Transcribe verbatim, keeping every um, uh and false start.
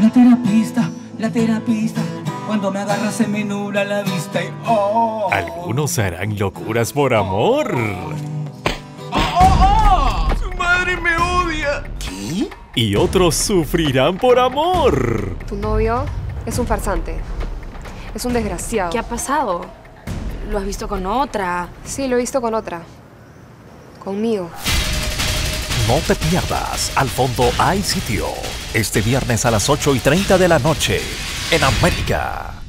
La terapista, la terapista, cuando me agarra se me nubla la vista y oh. Algunos harán locuras por amor. ¡Oh, oh, oh! ¡Su madre me odia! ¿Qué? Y otros sufrirán por amor. Tu novio es un farsante. Es un desgraciado. ¿Qué ha pasado? ¿Lo has visto con otra? Sí, lo he visto con otra. Conmigo. No te pierdas Al fondo hay sitio. Este viernes a las ocho y treinta de la noche en América.